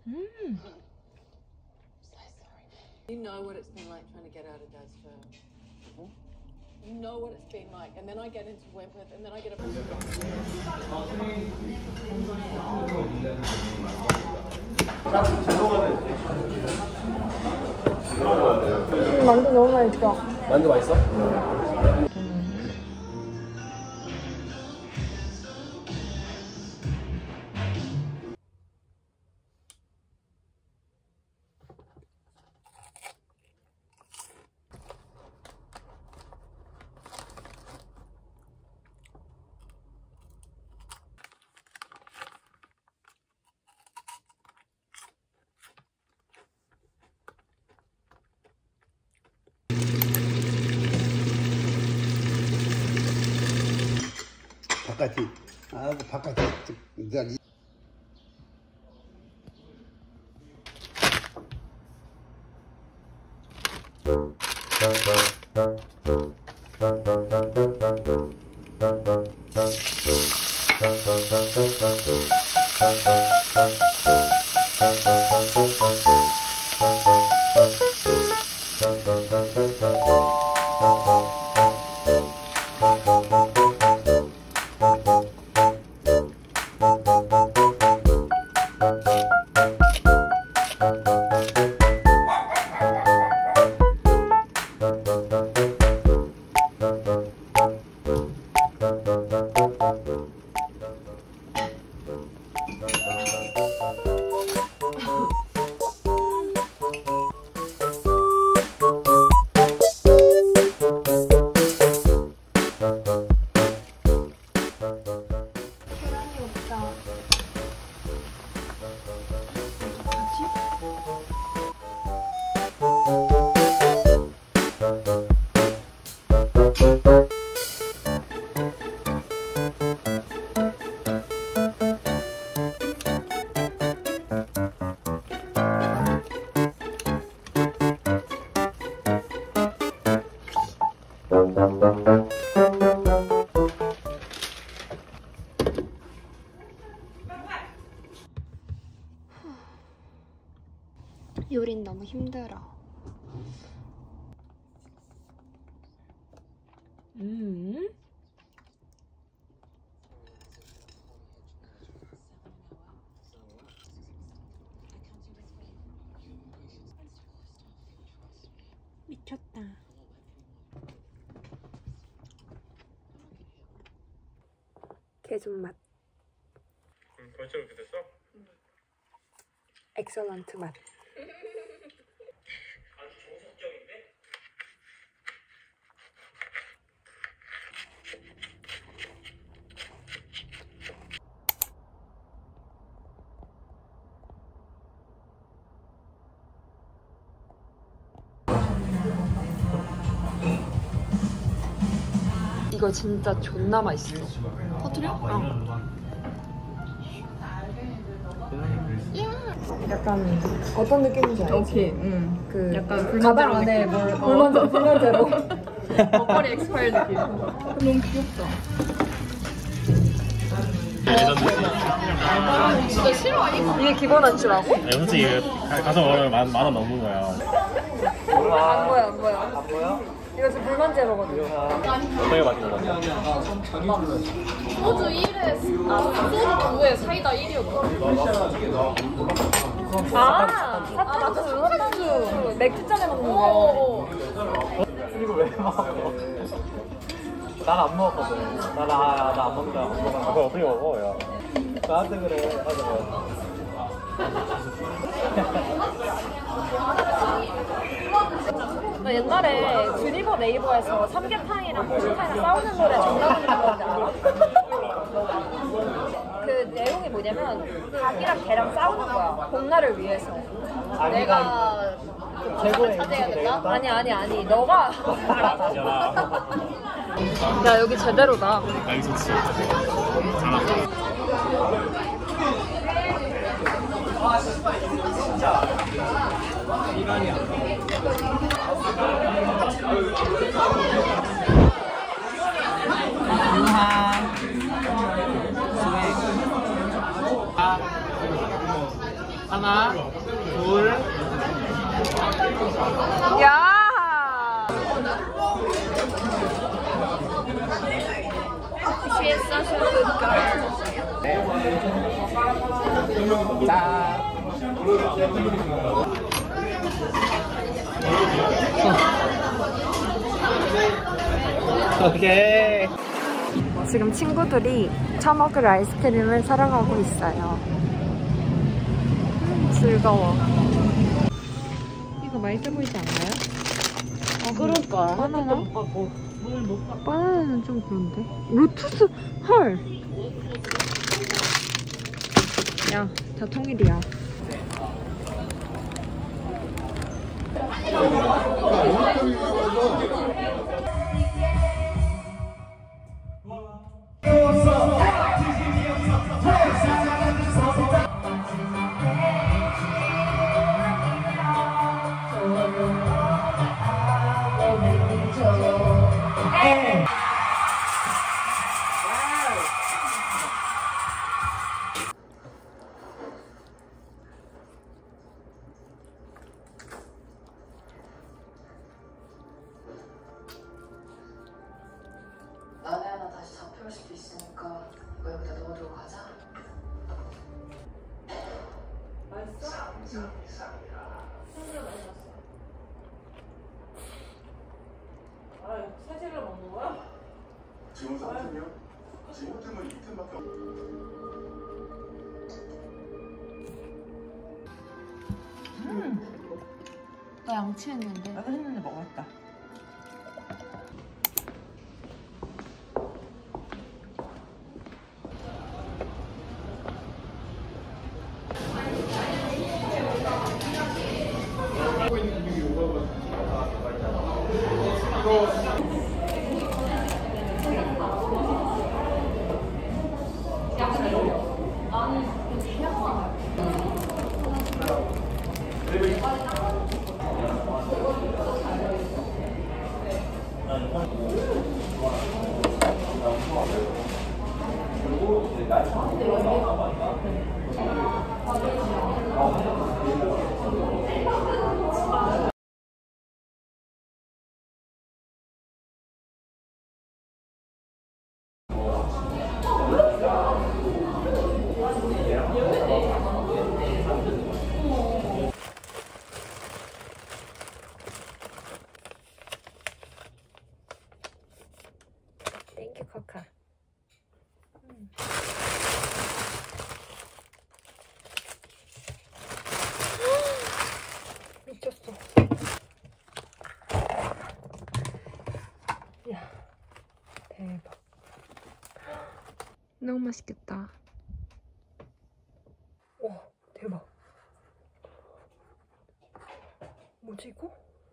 You know what it's been like trying to get out of Dad's firm. You know what it's been like, and then I get into Wentworth, and then I get a. 만두 너무 맛있어. 만두 맛있어? 바깥이 바깥에 저기 요린 너무 힘들어. 미쳤다. 개존맛. 벌써 이렇게 됐어? 엑설런트 맛. 아주 정석적인데? 이거 진짜 존나 맛있어. 터뜨려? 약간 어떤 느낌인지 알지? 오케이, 그 약간 가방 안에 불만제로 먹거리 엑스파일 느낌. 너무 귀엽다. 진짜 싫어 아니? 이게 기본 안주라고? 네, 솔직히 가서 먹으면 만원 넘는 거야. 안 보여 안 보여. 안 보여? 이거 지금 불만제로거든. 어떻게 맞는 거야? 소주 1에 소주 2에 사이다 1이었거든. 사탕수 맥주잔에 먹는 거. 이거 왜 먹어? 난 안 먹었거든. 나안 먹는다. 그거 어떻게 먹어? 야. 나한테 그래. 맞아. 너 옛날에 드리버 네이버에서 삼계탕이랑 보시탕이랑 싸우는 노래 정답 부르는 건지 알아? 그 내용이 뭐냐면 닭이랑 개랑 싸우는 거야. 봄날을 위해서. 내가 최고의 차지해야 된다? 아니 너가 알아서. 야 여기 제대로다. 여기 좋지. 잘한다. 하나 하나, 둘. 야! She's such a good girl. 자. 오케이. 지금 친구들이 처먹을 아이스크림을 사러 가고 있어요. 즐거워. 이거 맛있어 보이지 않나요? 그럴까? 바나나? 바나나는 좀 그런데. 로투스 헐. 야, 다 통일이야. 안에 하나 다시 잡혀올 수도 있으니까 이거 여기다 넣어두고 가자. 맛있어? 응. 아, 세제를 먹는 거야? 지금 3틈이요? 지금 틈은 2틈밖에 없. 나 양치했는데. 나도 했는데 먹었다. 땡큐 카카. 미쳤어. 야, 대박. 너무 맛있겠다. 와, 대박. 뭐지 이거?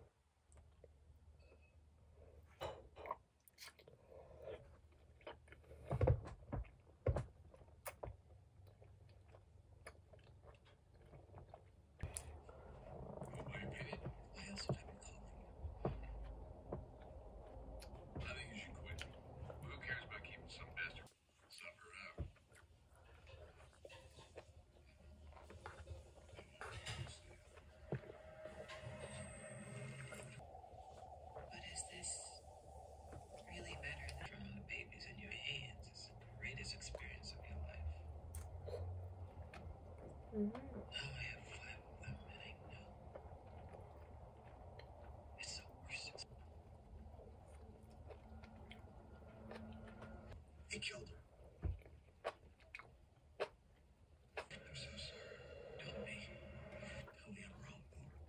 He killed her. I'm so sorry. Tell me. Tell me I'm wrong.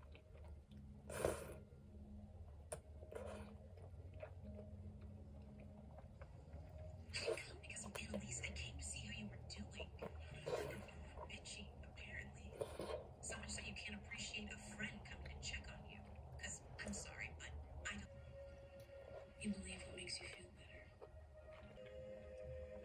Because of Annalise, I came to see how you were doing. Bitchy, apparently. So much that you can't appreciate a friend coming to check on you. Because I'm sorry, but I don't. You believe what makes you feel better.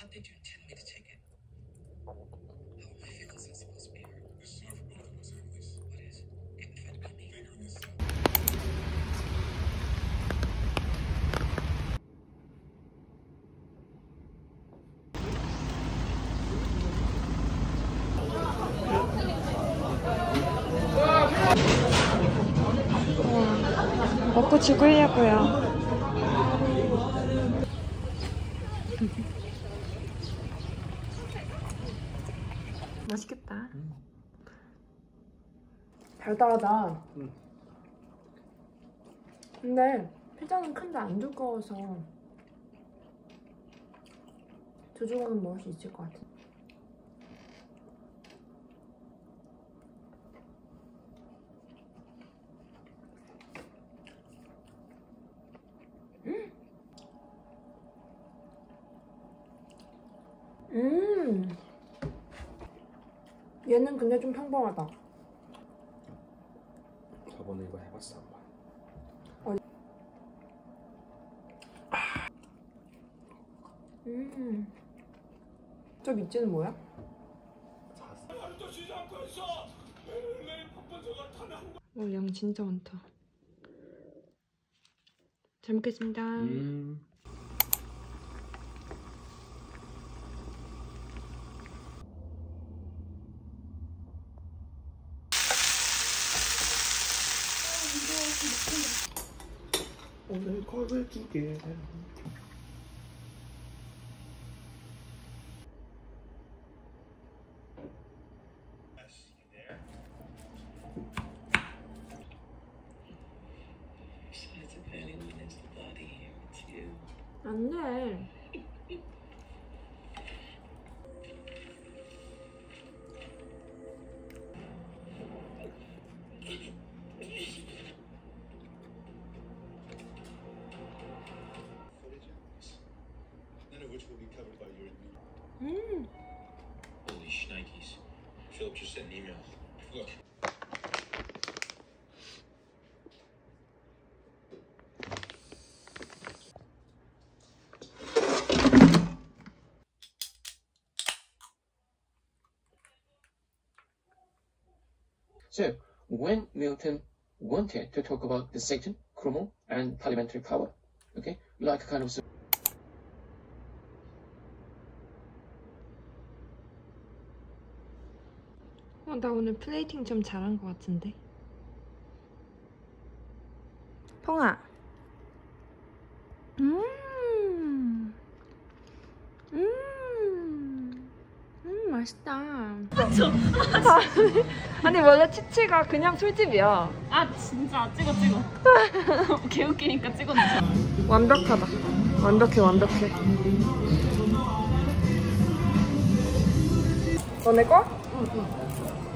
How did you intend me to take it? How are my feelings not supposed to be hurt? This is hard for both of us, Hercules. What is? Getting fed by me. Figuring this out. 먹고 죽으려고요. 맛있겠다. 달달하다. 근데 피자는 큰데 안 두꺼워서 두 조각은 먹을 수 있을 것 같아. 얘는 근데 좀 평범하다. 저번에 이거 해봤어 한번. 저 밑에는 뭐야? 양 진짜 많다. 잘 먹겠습니다. 오늘 콜을 2개. 안 돼. Holy shnikes. Philip just sent an email. Look. So, when Milton wanted to talk about the Satan, Cromwell, and parliamentary power, okay, like a kind of... 나 오늘 플레이팅 좀 잘한 것 같은데. 퐁아. 맛있다. 아니 원래 치치가 그냥 술집이야. 아 진짜 찍어. 개웃기니까 찍었네. 완벽하다. 완벽해. 너네 거? 응.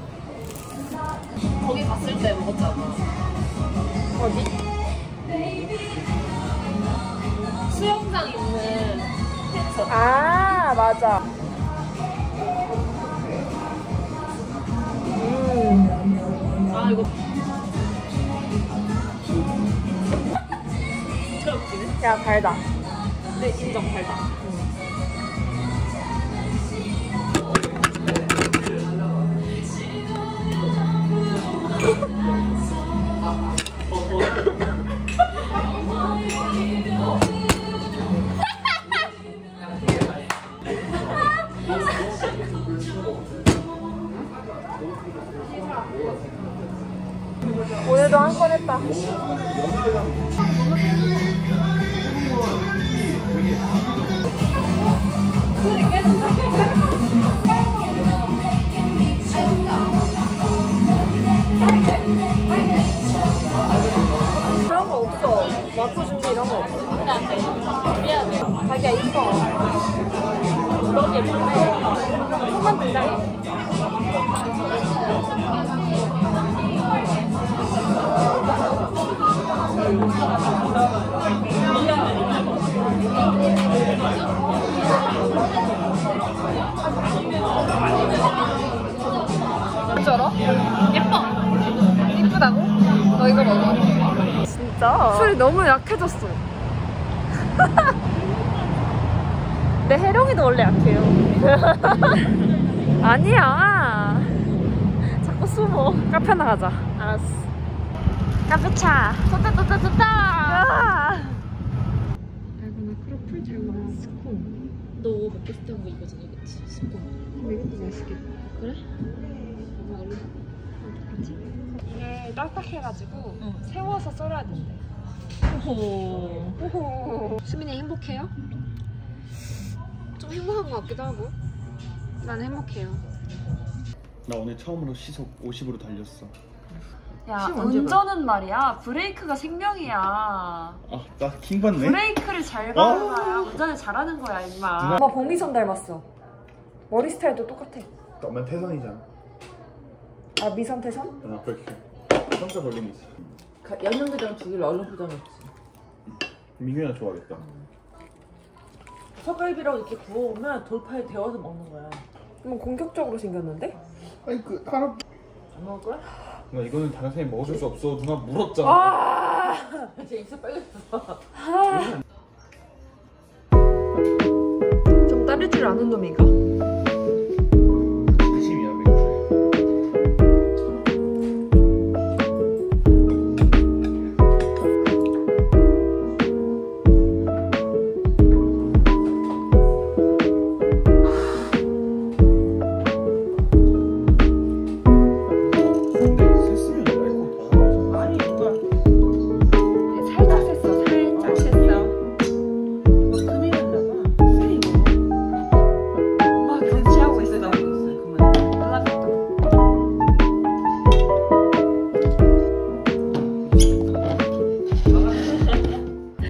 거기 갔을 때 먹었잖아. 어디? 수영장 있는 펜션. 아 맞아. 아 이거 진짜 웃기네. 야 달다. 네 인정 달다. 오늘도 한 건 했다. 그런 거 없어. 와프 준비 이런 거 없어. 미안해. 자기야 이뻐. 너무 예쁜데. 손만 등장해. 어쩌러? 예뻐. 이쁘다고? 너 이거 먹어. 진짜? 술이 너무 약해졌어. 근데 혜령이도 원래 약해요. 아니야. 자꾸 숨어. 카페 나가자. 알았어. 카페차. 좋다. 알고나 크로플 잘 먹어. 스콘. 너 먹고 싶다는 거 이거잖아, 그치? 스콘. 이것도 맛있겠다. 그래? 먹을래? 그렇지. 이게 딱딱해가지고 세워서 썰어야 된대. 오호. 수민이 행복해요? 좀 행복한 것 같기도 하고. 난 행복해요. 나 오늘 처음으로 시속 50으로 달렸어. 야, 운전은 말이야. 브레이크가 생명이야. 아, 나 킹받네. 브레이크를 잘 밟아야 운전을 잘하는 거야, 임마. 엄마 봉미선 닮았어. 머리 스타일도 똑같아. 엄마 태선이잖아. 아, 미선 태선? 아, 그렇게. 성격 걸린 있어. 연령들이랑 주기를 얼른 포장했지. 민규이랑 좋아하겠다. 석갈비라고 이렇게 구워오면 돌파에 데워서 먹는 거야. 너무 공격적으로 생겼는데? 아니 그 하나. 안 먹을 거야? 나 이거는 다른 사람이 먹어줄 수 없어. 누나 물었잖아. 이제 입술 빨개졌어. 좀 따를 줄 아는 놈인가?